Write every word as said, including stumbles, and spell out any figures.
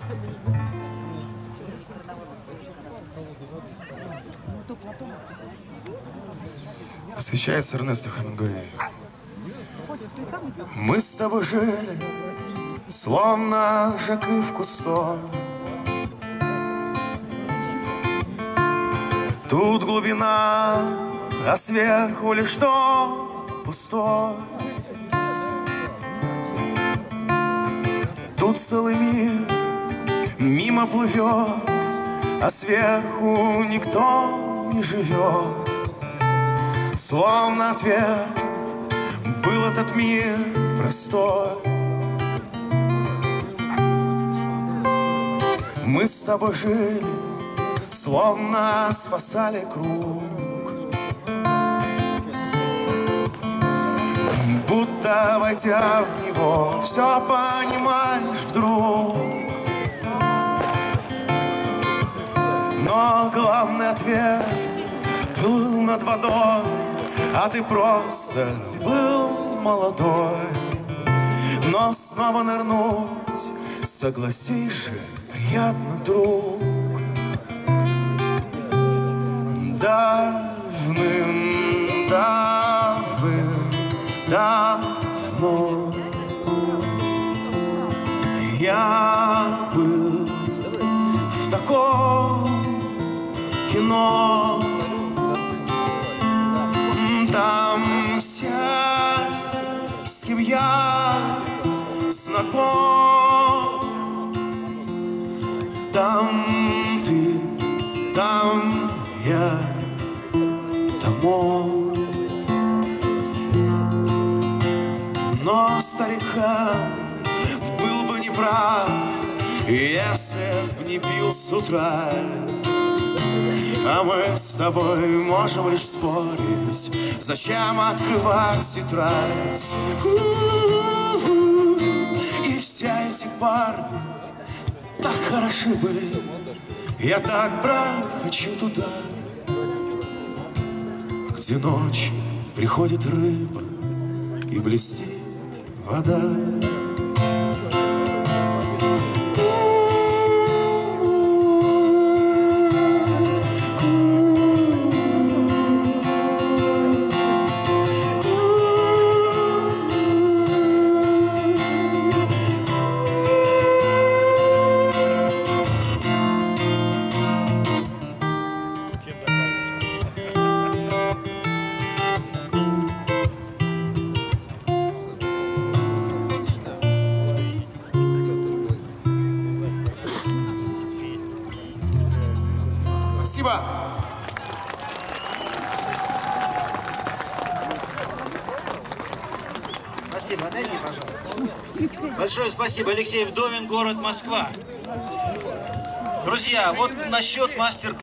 Посвящается Эрнесту Хемингуэю. Мы с тобой жили, словно Жаки в Кусто. Тут глубина, а сверху лишь что пустой. Тут целый мир мимо плывет, а сверху никто не живет. Словно ответ был этот мир простой. Мы с тобой жили, словно спасали круг, будто войдя в него, все понимаешь вдруг. Но главный ответ плыл над водой, а ты просто был молодой. Но снова нырнуть, согласись же, приятно, друг. Давным, давным, давно я был в таком кино. Там все, с кем я знаком, там ты, там я, там он. Но старикам был бы неправ, если б не пил с утра. А мы с тобой можем лишь спорить, зачем открывать тетрадь. И все эти парни так хороши были. Я так, брат, хочу туда, где ночью приходит рыба и блестит вода. Спасибо. Спасибо, отойди, пожалуйста. Большое спасибо, Алексей Вдовин, город Москва. Друзья, вот насчет мастер-класса.